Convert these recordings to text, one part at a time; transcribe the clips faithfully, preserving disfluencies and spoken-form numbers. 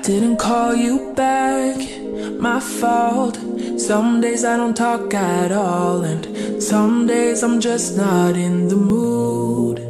didn't call you back, my fault. Some days I don't talk at all, and some days I'm just not in the mood.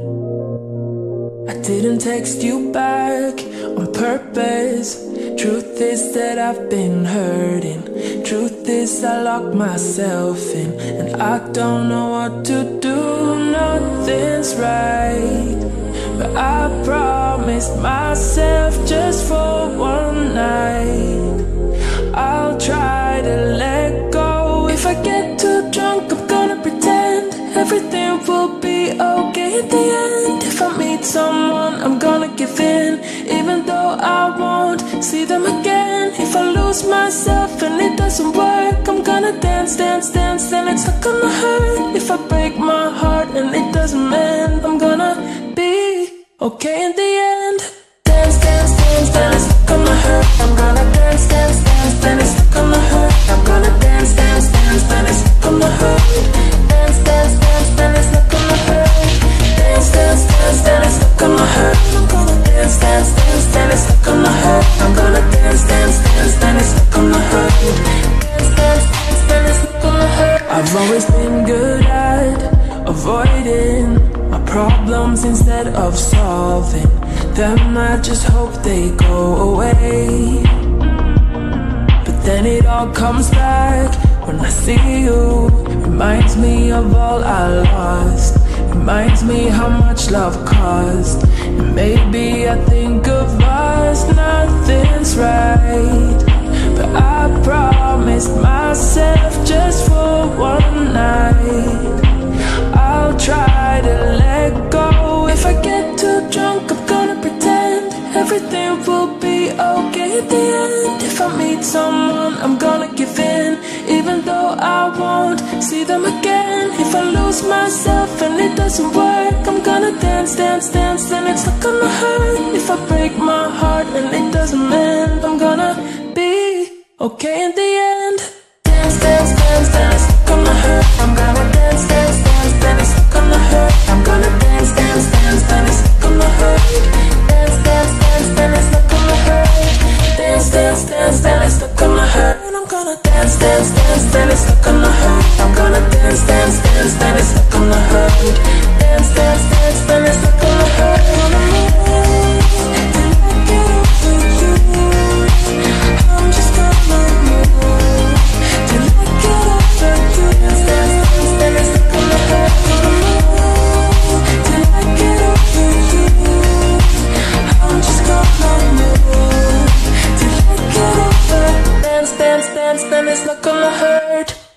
I didn't text you back on purpose. Truth is that I've been hurting. Truth is I locked myself in, and I don't know what to do. Nothing's right, but I promised myself just for one night I'll try to let go. If I get too drunk, I'm gonna pretend everything will be okay at the end. If I meet someone, I'm gonna give in, even though I won't see them again. If I lose myself and it doesn't work, I'm gonna dance, dance, dance, then it's not gonna hurt. If I break my heart and it doesn't mend, I'm gonna be okay in the end. Dance, dance, dance, then it's not gonna hurt. I'm gonna dance, dance, dance, then it's not gonna hurt. I'm gonna dance, dance, dance, then it's not gonna hurt. Dance, dance, dance, then it's not gonna hurt. Dance, dance, dance, then it's not gonna hurt. I'm gonna dance, dance, dance, then it's not gonna hurt. I'm gonna dance, dance, dance, then it's not gonna hurt. Dance, dance, dance, then it's not gonna hurt. I've always been good at avoiding my problems instead of solving them. I just hope they go away, but then it all comes back when I see you. Reminds me of all I lost, reminds me how much love cost. And maybe I think of us, nothing's right, but I promised myself just for one night I'll try to let go. If I get too drunk, I'm gonna pretend everything will be okay at the end. If I meet someone, I'm gonna give in, even though I won't see them again. If I lose myself and it doesn't work, I'm gonna dance, dance, dance, then it's not gonna hurt. If I break my heart and it doesn't mend, I'm gonna be okay in the end. Dance, dance, dance, then it's not gonna hurt. I'm gonna dance, dance, dance, then it's not gonna hurt. I'm gonna dance, dance, dance, then it's not gonna hurt. Dance, dance, dance, then it's not gonna hurt. Dance, dance, dance, then it's not gonna hurt. And I'm gonna dance, dance, dance, then it's not gonna hurt. I'm gonna dance, dance, dance, then it's not gonna hurt. Dance, dance, dance, then it's not gonna hurt. Gonna move till I get over you. I'm just gonna move till I get over you. Dance, dance, dance, then it's not gonna hurt. Gonna move till I get over you. I'm just gonna move till I get over. Dance, dance, dance, then it's not gonna hurt.